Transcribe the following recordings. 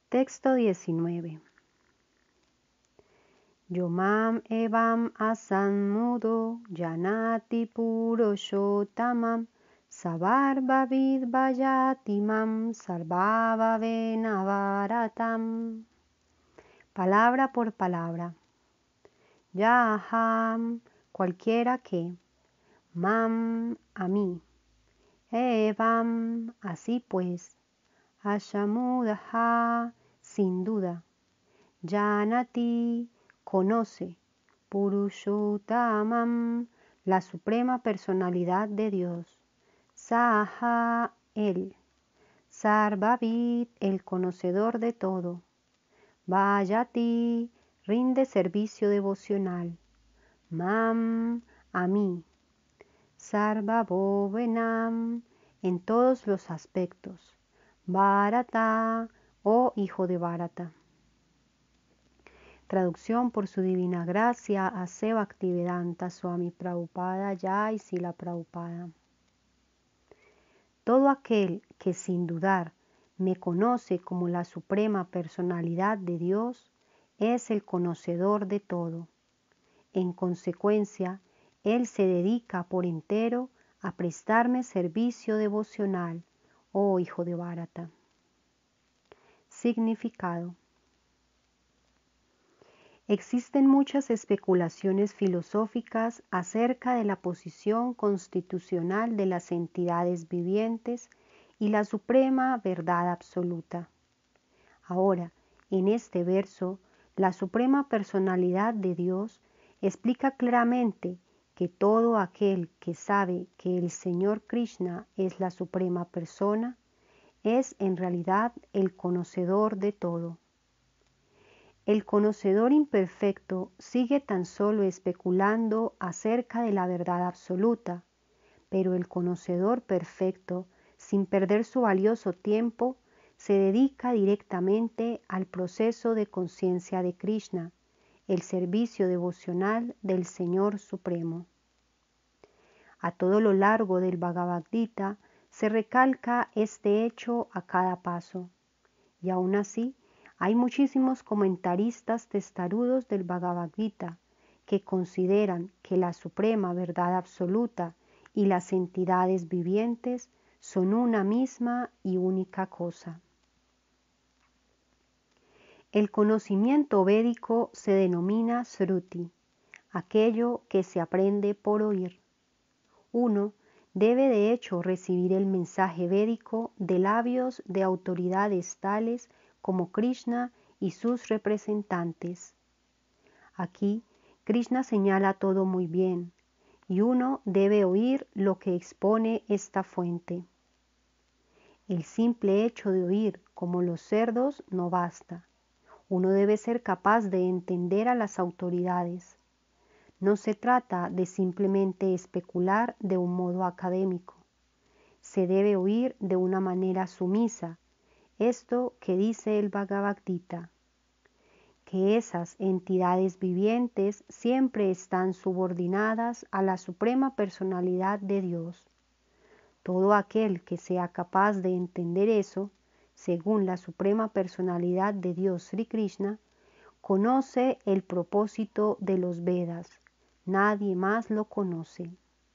Texto 19. Yomam evam asan mudo janati purushotamam savarvavid vayatimam sarvavavenavaratam. Palabra por palabra. Yaham, cualquiera que. Mam, a mí. Evam, así pues. Ashamudaha, sin duda. Janati, conoce. Purushottamam, la suprema personalidad de Dios. Saha, él. Sarvavit, el conocedor de todo. Vayati, rinde servicio devocional. Mam, a mí. Sarvabhovenam, en todos los aspectos. Bharata, oh hijo de Bharata. Traducción por su divina gracia a Se Bhaktivedanta Swami Prabhupada Jai Srila Prabhupada. Todo aquel que sin dudar me conoce como la suprema personalidad de Dios es el conocedor de todo. En consecuencia, él se dedica por entero a prestarme servicio devocional, oh hijo de Bharata. Significado. Existen muchas especulaciones filosóficas acerca de la posición constitucional de las entidades vivientes y la suprema verdad absoluta. Ahora, en este verso, la suprema personalidad de Dios explica claramente que todo aquel que sabe que el Señor Krishna es la suprema persona, es en realidad el conocedor de todo. El conocedor imperfecto sigue tan solo especulando acerca de la verdad absoluta, pero el conocedor perfecto, sin perder su valioso tiempo, se dedica directamente al proceso de conciencia de Krishna, el servicio devocional del Señor Supremo. A todo lo largo del Bhagavad Gita se recalca este hecho a cada paso, y aún así hay muchísimos comentaristas testarudos del Bhagavad Gita que consideran que la suprema verdad absoluta y las entidades vivientes son una misma y única cosa. El conocimiento védico se denomina Sruti, aquello que se aprende por oír. Uno debe de hecho recibir el mensaje védico de labios de autoridades tales como Krishna y sus representantes. Aquí Krishna señala todo muy bien, y uno debe oír lo que expone esta fuente. El simple hecho de oír como los cerdos no basta. Uno debe ser capaz de entender a las autoridades. No se trata de simplemente especular de un modo académico. Se debe oír de una manera sumisa, esto que dice el Bhagavad Gita, que esas entidades vivientes siempre están subordinadas a la suprema personalidad de Dios. Todo aquel que sea capaz de entender eso, según la suprema personalidad de Dios Sri Krishna, conoce el propósito de los Vedas. Nadie más lo conoce.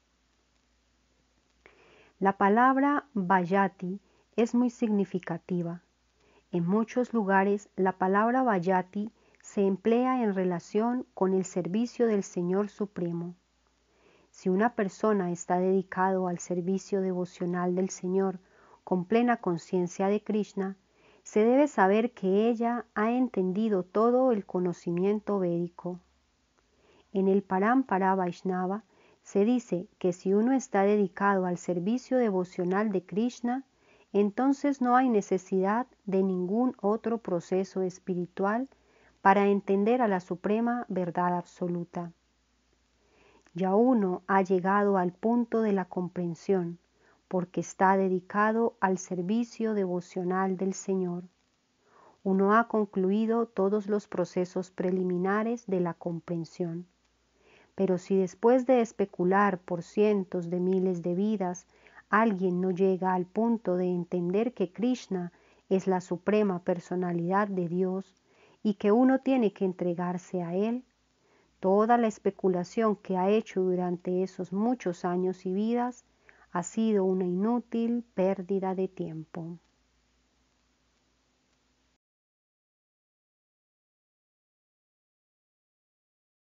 La palabra Vayati es muy significativa. En muchos lugares la palabra Vayati se emplea en relación con el servicio del Señor Supremo. Si una persona está dedicado al servicio devocional del Señor con plena conciencia de Krishna, se debe saber que ella ha entendido todo el conocimiento védico. En el Parampara Vaishnava se dice que si uno está dedicado al servicio devocional de Krishna, entonces no hay necesidad de ningún otro proceso espiritual para entender a la suprema verdad absoluta. Ya uno ha llegado al punto de la comprensión, porque está dedicado al servicio devocional del Señor. Uno ha concluido todos los procesos preliminares de la comprensión. Pero si después de especular por cientos de miles de vidas, alguien no llega al punto de entender que Krishna es la suprema personalidad de Dios y que uno tiene que entregarse a Él, toda la especulación que ha hecho durante esos muchos años y vidas ha sido una inútil pérdida de tiempo.